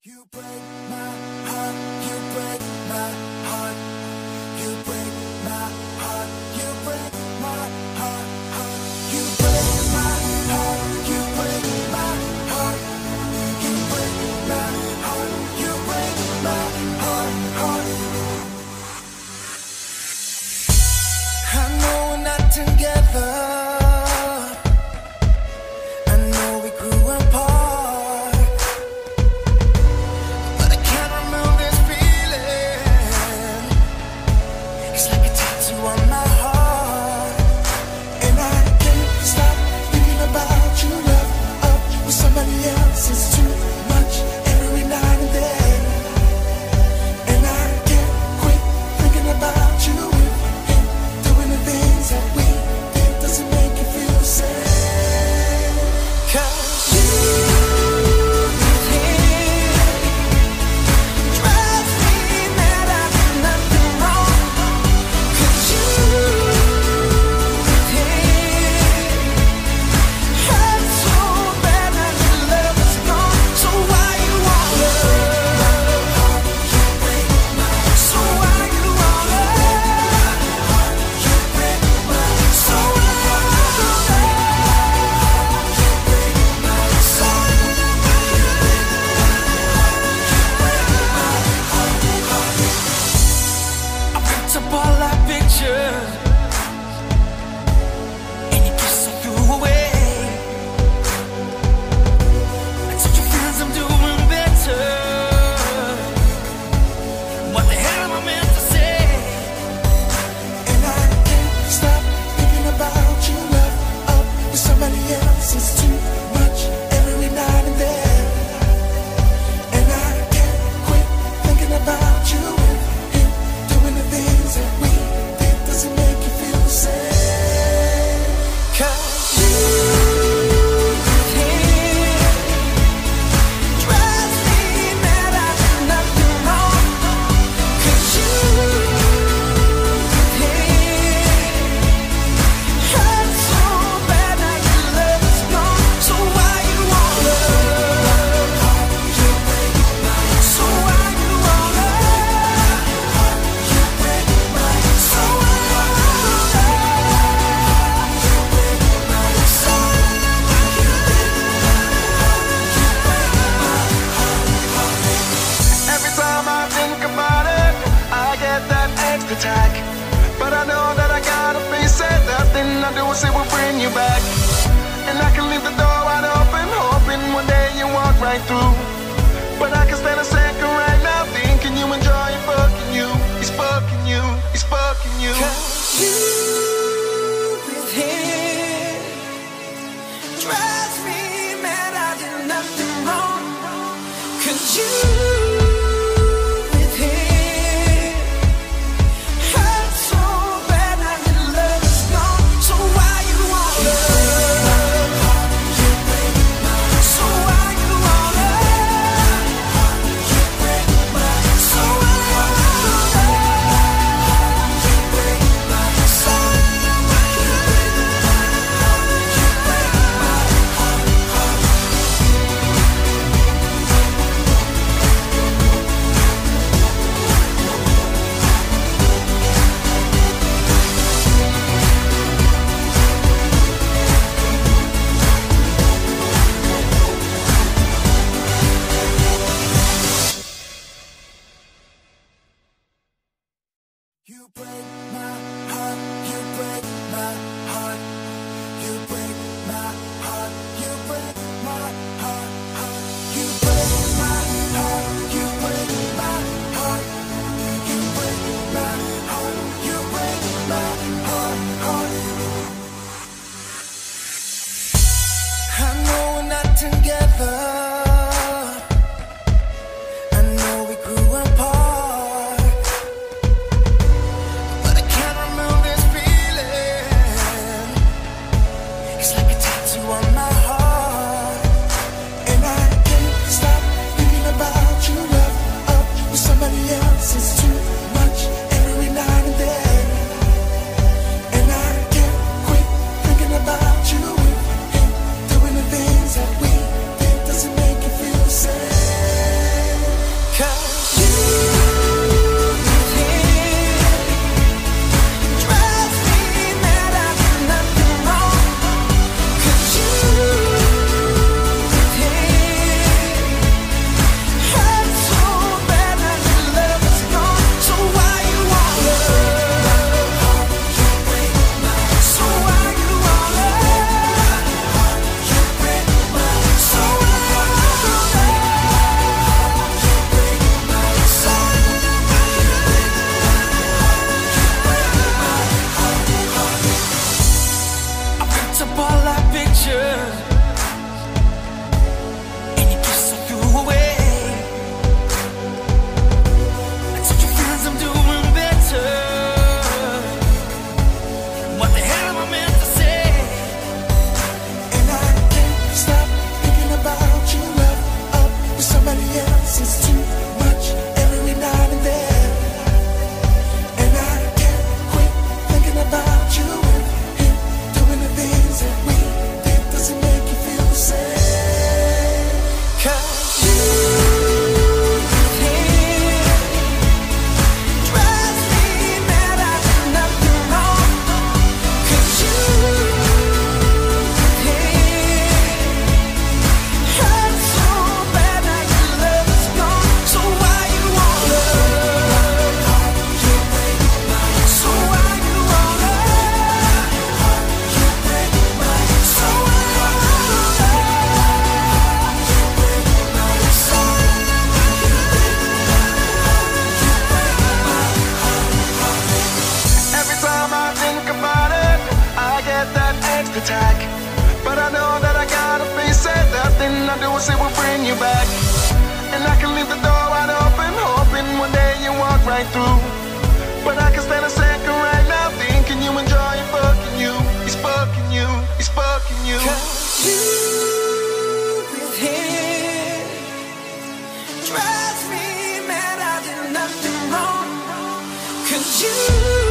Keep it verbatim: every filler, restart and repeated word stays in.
You break my heart, you break my heart, you break my heart, you break my heart, heart. You break my heart, you break my heart, you break my heart, you break my heart, heart. I know we're not together, I know we grew apart, but I can't remove this feeling. It's like a tattoo on my heart, and I can't stop thinking about you. Love up with somebody else is too much every night and day, and I can't quit thinking about you. And doing the things that we did doesn't make you feel the same. 'Cause you drive me mad, I do nothing wrong. 'Cause you hurt so bad now your love is gone. So why you wanna? So why you wanna? So I picked up all our pictures, and you kissed I threw away. I told your friends I'm doing better. What the hell am I meant to say? And I can't stop thinking about you. Love up with somebody else is too much every night and day, and I can't quit thinking about you. And doing the things that we did doesn't make you feel the same. 'Cause you drive me mad, I do nothing wrong. 'Cause you hurt so bad now your love is gone. So why you wanna? So why you wanna? So every time I think about it, I get that extra attack. But I know that I gotta face it. Nothing I do is it will bring you back. And I can leave the door wide open, hoping one day you walk right through. But I can stand a second right now, thinking you enjoy it, fucking you. He's fucking you, he's fucking you. 'Cause you with him drives me mad, I did nothing wrong. 'Cause you with him hurt so bad now your love is gone. So why you wanna? So why you wanna? So why you wanna? this is too much every now and then, and I can't quit thinking about you and him doing the things that we did. Does it make you feel the same? 'Cause you attack, but I know that I gotta face it. Nothing I do is it will bring you back, and I can leave the door wide open, hoping one day you walk right through. But I can stand a second right now, thinking you enjoy it, fucking you. He's fucking you, he's fucking you. 'Cause you with him drives me mad. I did nothing wrong. 'Cause you